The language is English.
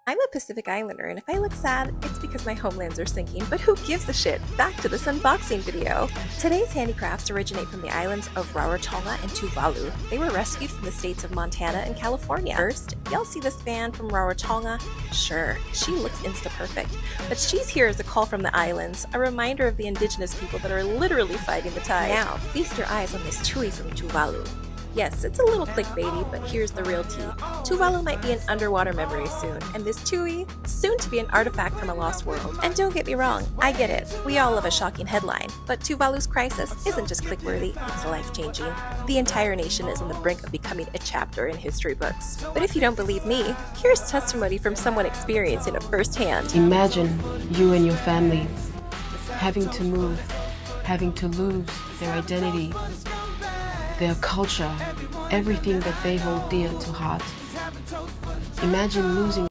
I'm a Pacific Islander, and if I look sad, it's because my homelands are sinking, but who gives a shit? Back to this unboxing video! Today's handicrafts originate from the islands of Rarotonga and Tuvalu. They were rescued from the states of Montana and California. First, y'all see this fan from Rarotonga? Sure, she looks insta-perfect, but she's here as a call from the islands, a reminder of the indigenous people that are literally fighting the tide. Now, feast your eyes on this Tui from Tuvalu. Yes, it's a little clickbaity, but here's the real tea. Tuvalu might be an underwater memory soon, and this Tui, soon to be an artifact from a lost world. And don't get me wrong, I get it. We all love a shocking headline, but Tuvalu's crisis isn't just click-worthy, it's life-changing. The entire nation is on the brink of becoming a chapter in history books. But if you don't believe me, here's testimony from someone experiencing it firsthand. Imagine you and your family having to move, having to lose their identity, their culture, everything that they hold dear to heart. Imagine losing